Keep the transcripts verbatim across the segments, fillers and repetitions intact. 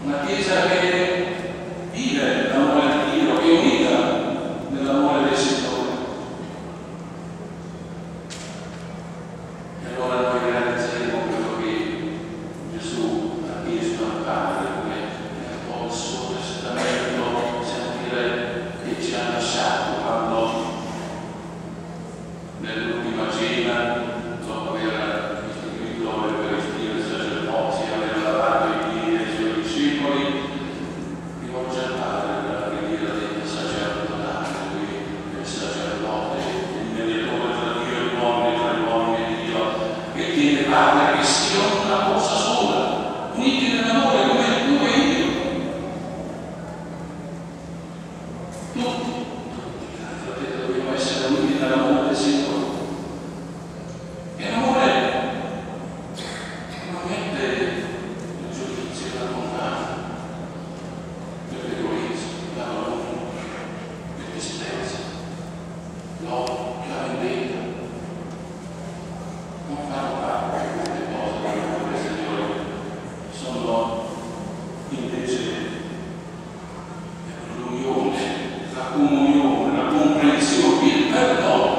una Chiesa che vive l'amore di Dio, che è unita nell'amore del Signore. E allora noi realizzeremo quello che Gesù ha chiesto al Padre, come nel po' il suo testamento sentire che ci ha lasciato quando nell'ultima cena, dopo aver istituito l'Eucaristia, il sacerdozio, aver lavato i piedi dei suoi discepoli, rivolge al Padre per la preghiera del sacerdotale, lui è il sacerdote, il mediatore tra Dio e gli uomini, tra gli uomini e Dio, che chiede Padre che sia una cosa sola, uniti nell'amore come tu e io. Tutti, tutti, fratelli, dobbiamo essere uniti nell'amore del Signore. E l'amore non mette il giudizio, la condanna, l'egoismo, la paura, il disprezzo, l'odio, la vendetta. Non fanno parte di queste cose dell'amore del Signore, sono invece l'unione, la comunione, la comprensione, il perdono.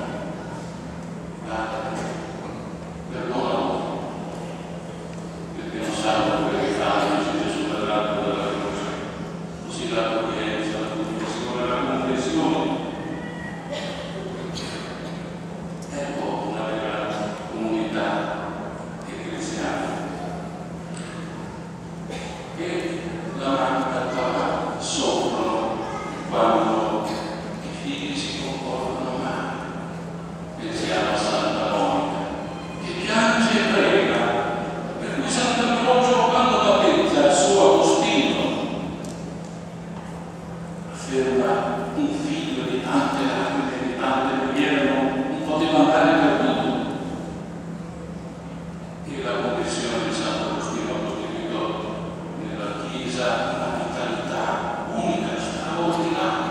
Perdonalo, perché non sanno quello che fanno, dice Gesù parlando della croce. Così l'accoglienza, la condivisione, la comprensione. Ecco una vera comunità cristiana. E la manca soffrono quando i figli si comportano male. Pensiamo a Santa Monica, che piange e prega, per cui Sant'Ambrogio, quando battezza il suo Agostino, afferma: un figlio di tante lacrime, di tante preghiere non poteva andare perduto. E la conversione di Sant'Agostino ha costituito nella Chiesa una vitalità unica, straordinaria.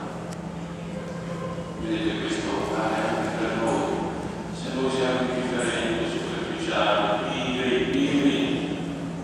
Vedete, questo vale anche per noi. Se noi siamo indifferenti, superficiali, pigri, pigri,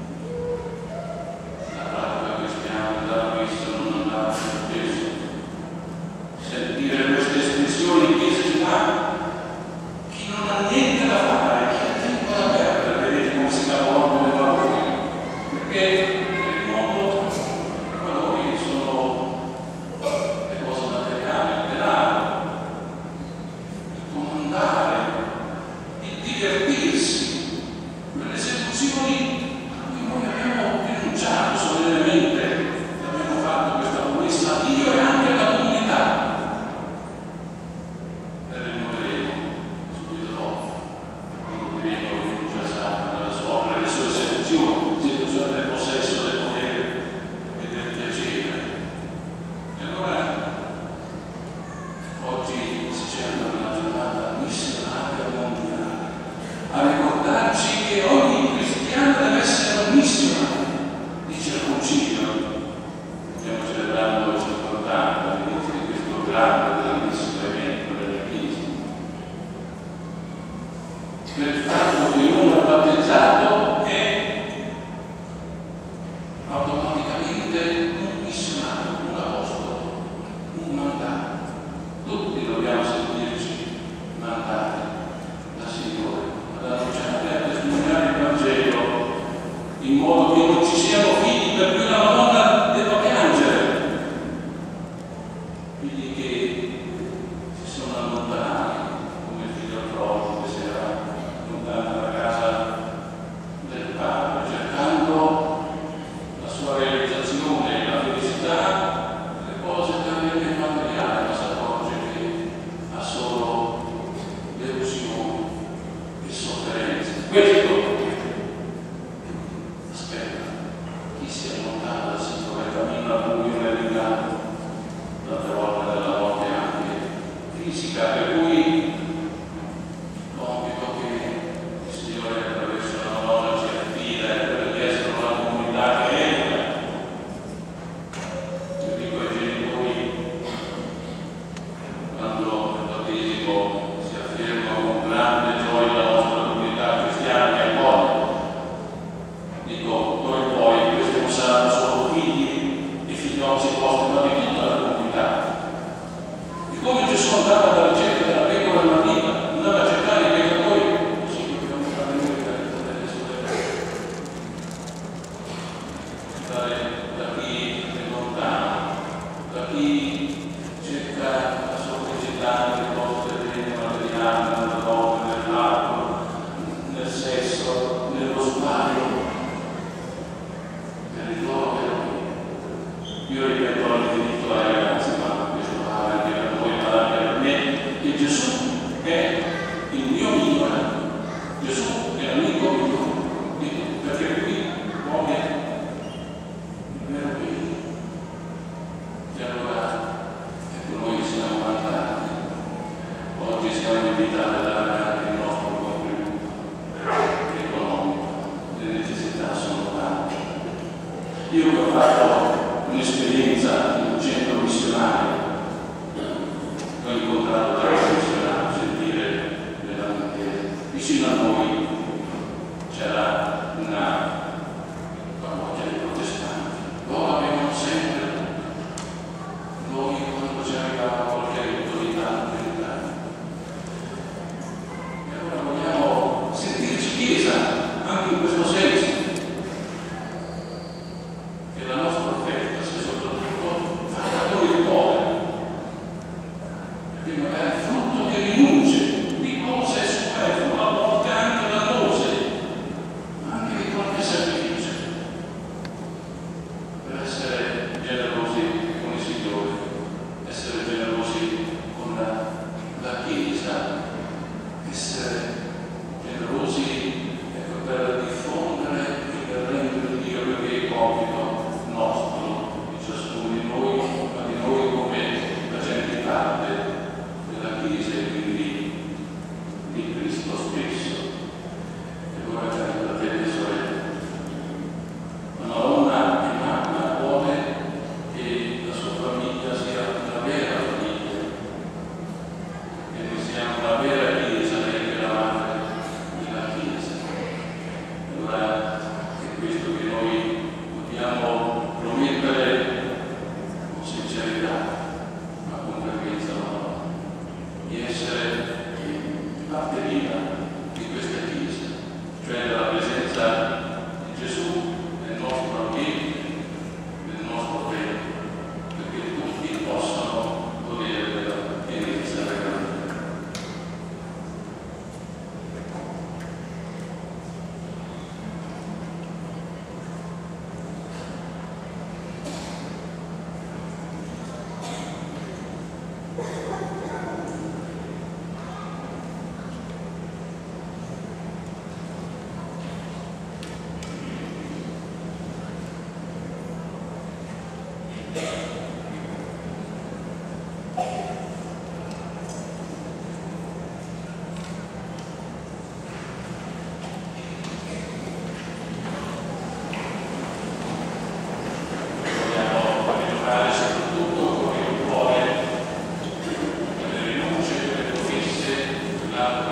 la pratica cristiana della messa non andava spesso. Sentire queste espressioni in chiesa ci fa chi non ha niente da fare, chi ha tempo da perdere, vedete come si lavorano le valori. Perché nel mondo i valori sono le cose materiali, il denaro, il comandare, il divertirsi, quelle seduzioni a cui noi abbiamo rinunciato solennemente, abbiamo fatto questa promessa a Dio e anche alla comunità. E rinnoveremo subito dopo, rinnoveremo rinuncia santa alla sua opera, le sue seduzioni, seduzione del possesso, del potere e del piacere. E allora oggi si celebra una giornata missionaria mondiale, a ricordarci che ogni cristiano deve essere un missionario. Dice il Concilio, stiamo celebrando il cinquant'anni all'inizio di questo grande, grandissimo evento della Chiesa. Per fatto che uno è battezzato è automaticamente un missionario, un apostolo, un mandato. Tutti dobbiamo sentirci mandati dal Signore ad annunciare, a testimoniare il Vangelo, in modo che non ci siano figli per cui la Madonna debba piangere, figli che si sono allontanati, come il figlio prodigo che si era allontanato dalla casa del Padre, cercando la sua realizzazione, la felicità, le cose terribilmente materiali, ma si accorge che ha solo delusione e sofferenza. Questo aspetta chi si allontana dal Signore, cammina alla comunione dell'inganno, tante volte della morte anche fisica, per cui il compito che il Signore attraverso la Madonna ci affida è quello di essere una comunità che educa. Io dico ai genitori, quando nel battesimo si afferma con grande gioia la nostra comunità cristiana che è buona, dico, d'ora in poi questo sarà Io che ho fatto un'esperienza in un centro missionario, ho incontrato tanti missionari, sentire veramente vicino a noi c'era una parrocchia di protestanti. Loro avevano sempre, noi quando ci arrivava qualche autorità americana. E allora vogliamo sentirci chiesa anche in questo senso.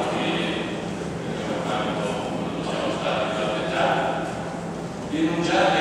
Denunciare